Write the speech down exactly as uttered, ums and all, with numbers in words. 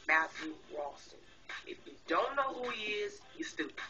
Matthew Rolston. If you don't know who he is, you're stupid.